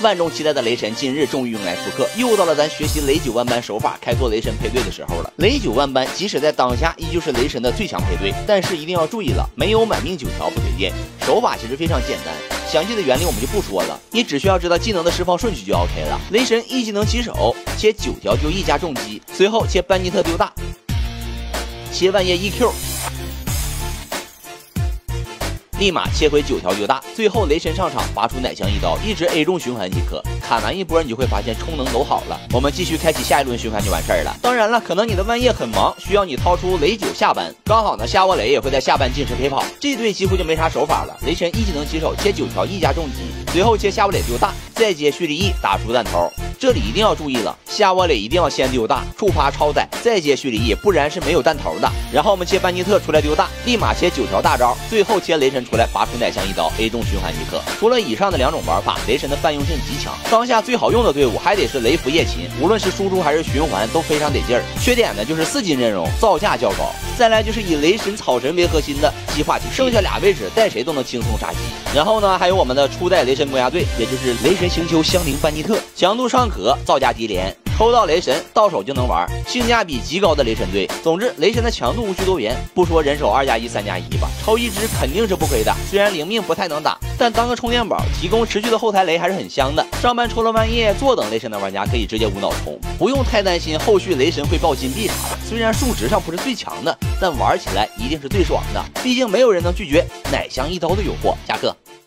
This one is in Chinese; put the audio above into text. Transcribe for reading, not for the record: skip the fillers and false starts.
万众期待的雷神今日终于迎来复刻，又到了咱学习雷9万般手法，开拓雷神配对的时候了。雷9万般即使在当下依旧是雷神的最强配对，但是一定要注意了，没有满命9条不推荐。手法其实非常简单，详细的原理我们就不说了，你只需要知道技能的释放顺序就 OK 了。雷神一技能起手，切9条丢1加重击，随后切班尼特丢大，切万叶 EQ。立马切回9条丢大，最后雷神上场拔出奶香一刀，一直 A 中循环即可。卡完一波，你就会发现充能都好了。我们继续开启下一轮循环就完事儿了。当然了，可能你的万叶很忙，需要你掏出雷9下班，刚好呢夏沃雷也会在下班进食陪跑，这队几乎就没啥手法了。雷神一技能起手切9条1加重击，随后切夏沃雷丢大，再接蓄力 E 打出弹头。这里一定要注意了，夏沃雷一定要先丢大，触发超载，再接蓄力 E， 不然是没有弹头的。然后我们切班尼特出来丢大，立马切9条大招，最后切雷神出来拔出奶香一刀 A 中循环即可。除了以上的2种玩法，雷神的泛用性极强，当下最好用的队伍还得是雷符夜勤，无论是输出还是循环都非常得劲儿。缺点呢就是4金阵容造价较高，再来就是以雷神草神为核心的激化体系，剩下俩位置带谁都能轻松杀鸡。然后呢还有我们的初代雷神公鸭队，也就是雷神星球香菱班尼特，强度尚可，造价低廉，抽到雷神到手就能玩，性价比极高的雷神队。总之雷神的强度无需多言，不说人手2+1 3+1吧，抽一只肯定是不亏的。虽然灵命不太能打，但当个充电宝提供持续的后台雷还是很香的。上班抽了万叶，坐等雷神的玩家可以直接无脑冲，不用太担心后续雷神会爆金币啥的。虽然数值上不是最强的，但玩起来一定是最爽的，毕竟没有人能拒绝奶香一刀的诱惑。下课。